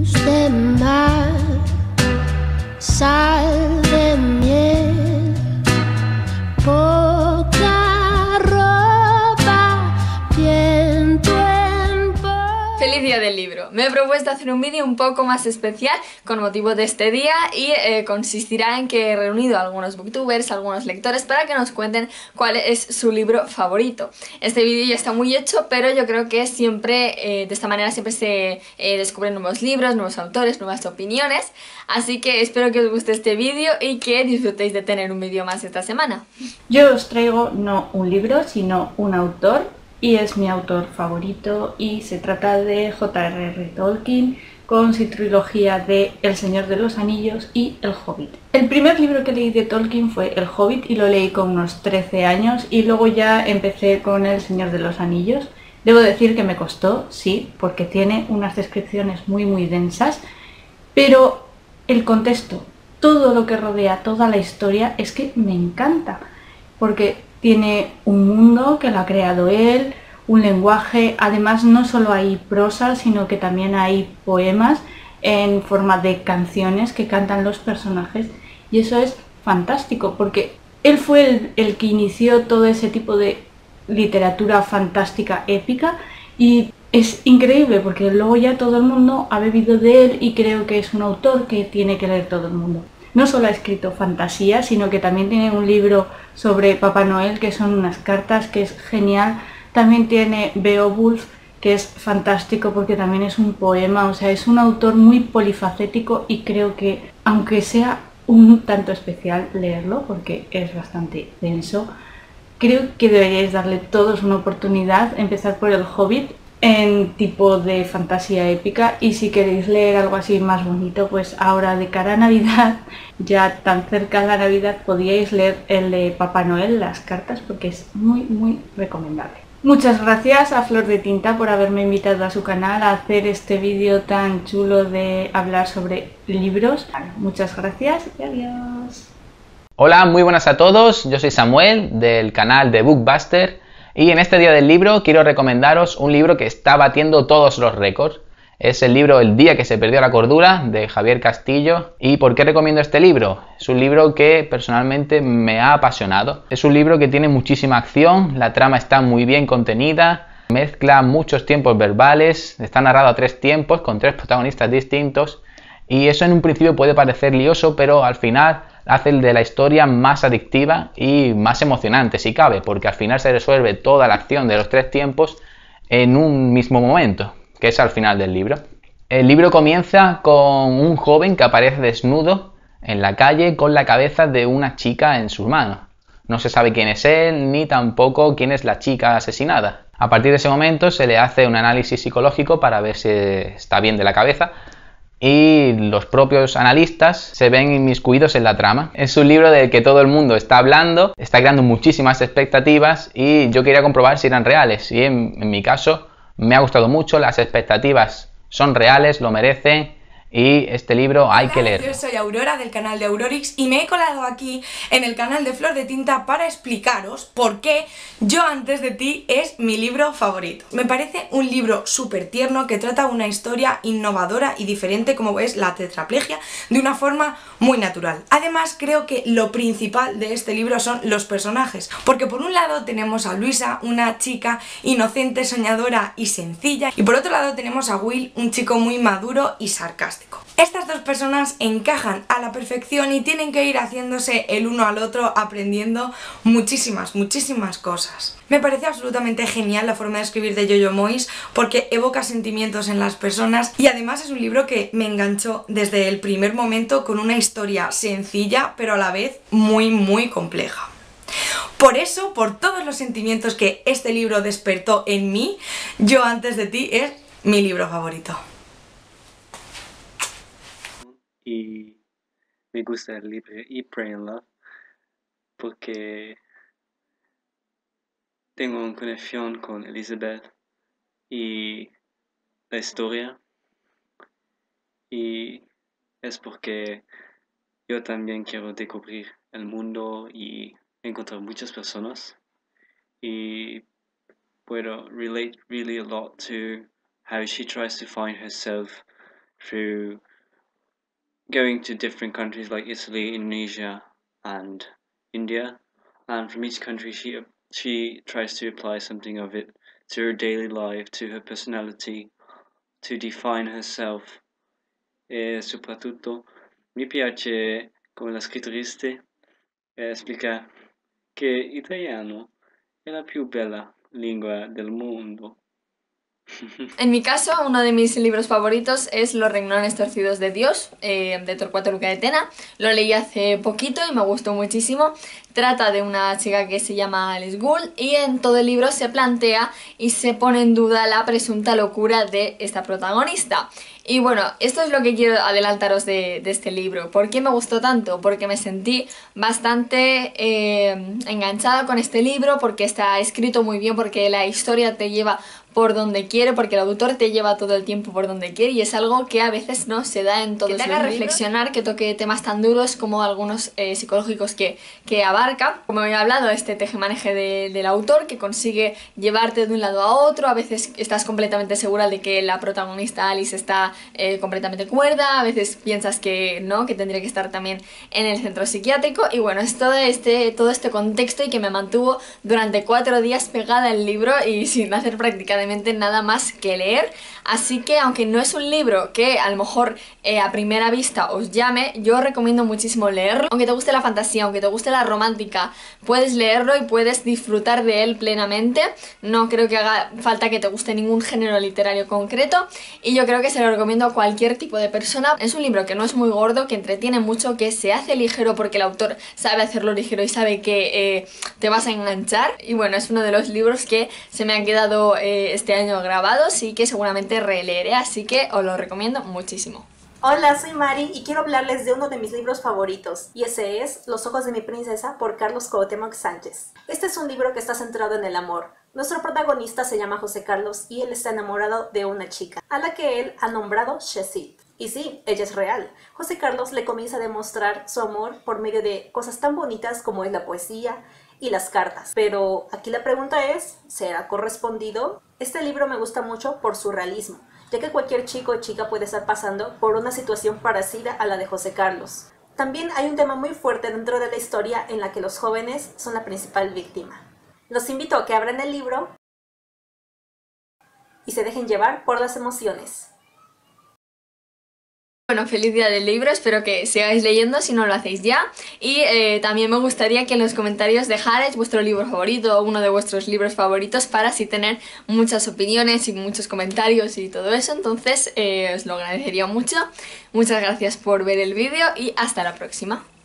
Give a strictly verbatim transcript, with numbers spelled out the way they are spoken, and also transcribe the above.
luz de mar, sal de miel, poca ropa, viento en voz. ¡Feliz día del libro! Me he propuesto hacer un vídeo un poco más especial con motivo de este día y eh, consistirá en que he reunido a algunos booktubers, algunos lectores para que nos cuenten cuál es su libro favorito. Este vídeo ya está muy hecho, pero yo creo que siempre, eh, de esta manera siempre se eh, descubren nuevos libros, nuevos autores, nuevas opiniones, así que espero que os guste este vídeo y que disfrutéis de tener un vídeo más esta semana. Yo os traigo no un libro, sino un autor. Y es mi autor favorito y se trata de J R R Tolkien con su trilogía de El Señor de los Anillos y El Hobbit. El primer libro que leí de Tolkien fue El Hobbit y lo leí con unos trece años y luego ya empecé con El Señor de los Anillos. Debo decir que me costó, sí, porque tiene unas descripciones muy muy densas, pero el contexto, todo lo que rodea, toda la historia, es que me encanta, porque tiene un mundo que lo ha creado él, un lenguaje, además no solo hay prosa, sino que también hay poemas en forma de canciones que cantan los personajes y eso es fantástico porque él fue el, el que inició todo ese tipo de literatura fantástica épica y es increíble porque luego ya todo el mundo ha bebido de él y creo que es un autor que tiene que leer todo el mundo. No solo ha escrito fantasía, sino que también tiene un libro sobre Papá Noel, que son unas cartas, que es genial. También tiene Beowulf, que es fantástico porque también es un poema. O sea, es un autor muy polifacético y creo que, aunque sea un tanto especial leerlo, porque es bastante denso, creo que deberíais darle todos una oportunidad. Empezar por El Hobbit, en tipo de fantasía épica, y si queréis leer algo así más bonito, pues ahora de cara a Navidad, ya tan cerca de la Navidad, podíais leer el de Papá Noel, las cartas, porque es muy muy recomendable. Muchas gracias a Flor de Tinta por haberme invitado a su canal a hacer este vídeo tan chulo de hablar sobre libros. Muchas gracias y adiós. Hola, muy buenas a todos, yo soy Samuel del canal de Bookbuster. Y en este día del libro quiero recomendaros un libro que está batiendo todos los récords. Es el libro El día que se perdió la cordura, de Javier Castillo. ¿Y por qué recomiendo este libro? Es un libro que personalmente me ha apasionado. Es un libro que tiene muchísima acción, la trama está muy bien contenida, mezcla muchos tiempos verbales, está narrado a tres tiempos con tres protagonistas distintos. Y eso en un principio puede parecer lioso, pero al final hace de la historia más adictiva y más emocionante si cabe, porque al final se resuelve toda la acción de los tres tiempos en un mismo momento, que es al final del libro. El libro comienza con un joven que aparece desnudo en la calle con la cabeza de una chica en sus manos. No se sabe quién es él, ni tampoco quién es la chica asesinada. A partir de ese momento se le hace un análisis psicológico para ver si está bien de la cabeza, y los propios analistas se ven inmiscuidos en la trama. Es un libro del que todo el mundo está hablando, está creando muchísimas expectativas y yo quería comprobar si eran reales. Y en, en mi caso me ha gustado mucho, las expectativas son reales, lo merecen. Y este libro hay Hola, que leerlo. Yo soy Aurora del canal de Aurorix y me he colado aquí en el canal de Flor de Tinta para explicaros por qué Yo antes de ti es mi libro favorito. Me parece un libro súper tierno que trata una historia innovadora y diferente, como es la tetraplegia, de una forma muy natural. Además, creo que lo principal de este libro son los personajes, porque por un lado tenemos a Luisa, una chica inocente, soñadora y sencilla, y por otro lado tenemos a Will, un chico muy maduro y sarcástico. Estas dos personas encajan a la perfección y tienen que ir haciéndose el uno al otro, aprendiendo muchísimas, muchísimas cosas. Me parece absolutamente genial la forma de escribir de Jojo Moyes porque evoca sentimientos en las personas y además es un libro que me enganchó desde el primer momento con una historia sencilla pero a la vez muy muy compleja. Por eso, por todos los sentimientos que este libro despertó en mí, Yo antes de ti es mi libro favorito. Y me gusta el libro Eat, Pray and Love porque tengo una conexión con Elizabeth y la historia, y es porque yo también quiero descubrir el mundo y encontrar muchas personas, y puedo relate really a lot to how she tries to find herself through going to different countries like Italy, Indonesia, and India. And from each country, she she tries to apply something of it to her daily life, to her personality, to define herself. E soprattutto mi piace come la scrittrice eh, spiega che italiano è la più bella lingua del mondo. En mi caso, uno de mis libros favoritos es Los renglones torcidos de Dios, eh, de Torcuato Luca de Tena. Lo leí hace poquito y me gustó muchísimo. Trata de una chica que se llama Alice Gould y en todo el libro se plantea y se pone en duda la presunta locura de esta protagonista. Y bueno, esto es lo que quiero adelantaros de, de este libro. ¿Por qué me gustó tanto? Porque me sentí bastante eh, enganchada con este libro, porque está escrito muy bien, porque la historia te lleva por donde quiere, porque el autor te lleva todo el tiempo por donde quiere y es algo que a veces no se da en todos los libros. Que te haga reflexionar, que toque temas tan duros como algunos eh, psicológicos que, que abarca. Como he hablado, este tejemaneje de, del autor que consigue llevarte de un lado a otro. A veces estás completamente segura de que la protagonista Alice está eh, completamente cuerda, a veces piensas que no, que tendría que estar también en el centro psiquiátrico y bueno, es todo este, todo este contexto y que me mantuvo durante cuatro días pegada al libro y sin hacer prácticamente nada más que leer. Así que aunque no es un libro que a lo mejor eh, a primera vista os llame, yo recomiendo muchísimo leerlo. Aunque te guste la fantasía, aunque te guste la romántica, puedes leerlo y puedes disfrutar de él plenamente. No creo que haga falta que te guste ningún género literario concreto y yo creo que se lo recomiendo a cualquier tipo de persona. Es un libro que no es muy gordo, que entretiene mucho, que se hace ligero porque el autor sabe hacerlo ligero y sabe que eh, te vas a enganchar y bueno, es uno de los libros que se me han quedado eh, este año grabados y que seguramente releeré, así que os lo recomiendo muchísimo. Hola, soy Mari y quiero hablarles de uno de mis libros favoritos, y ese es Los ojos de mi princesa por Carlos Cuauhtémoc Sánchez. Este es un libro que está centrado en el amor. Nuestro protagonista se llama José Carlos y él está enamorado de una chica, a la que él ha nombrado Shazid. Y sí, ella es real. José Carlos le comienza a demostrar su amor por medio de cosas tan bonitas como es la poesía y las cartas. Pero aquí la pregunta es, ¿será correspondido? Este libro me gusta mucho por su realismo, ya que cualquier chico o chica puede estar pasando por una situación parecida a la de José Carlos. También hay un tema muy fuerte dentro de la historia en la que los jóvenes son la principal víctima. Los invito a que abran el libro y se dejen llevar por las emociones. Bueno, feliz día del libro, espero que sigáis leyendo si no lo hacéis ya y eh, también me gustaría que en los comentarios dejarais vuestro libro favorito o uno de vuestros libros favoritos para así tener muchas opiniones y muchos comentarios y todo eso, entonces eh, os lo agradecería mucho. Muchas gracias por ver el vídeo y hasta la próxima.